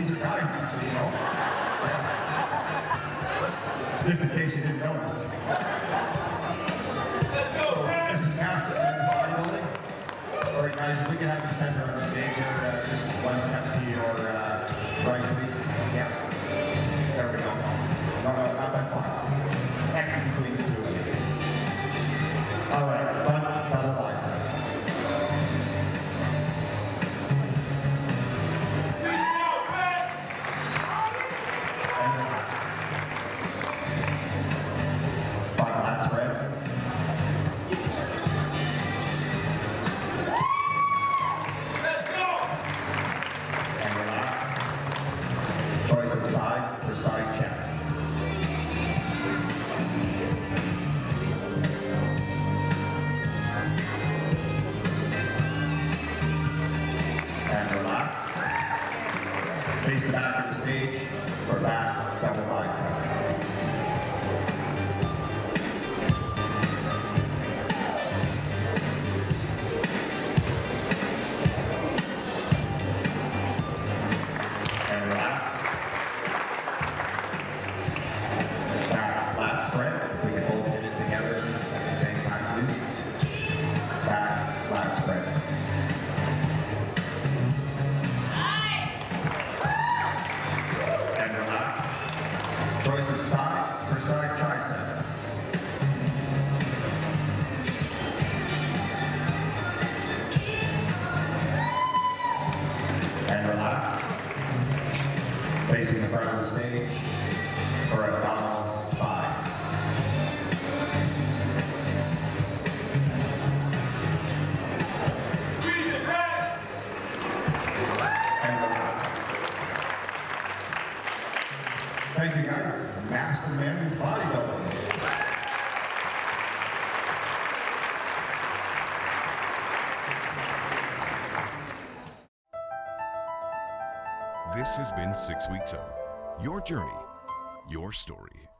these are guys, actually, you know. Just in case you didn't notice. Let's go, this is Master Men's Bodybuilding. All right, guys, if we can have you center on the stage here, just one step to your right, please. Yeah. There we go. No, not that far. X between the two of you. All right, front double bicep. And relax. Front lat spread. Let's go. And relax. Choice of side for side chest. And relax. Face the back of the stage for back double bicep. And relax. Back flat spread. We can both hit it together at the same time, please. Back flat spread. And relax. Choice of side for side tricep. And relax. Facing the front of the stage for abdominal thigh. Squeeze it, Brad. And relax. Thank you, guys. Master Men's Bodybuilding. This has been 6 Weeks of Your Journey, Your Story.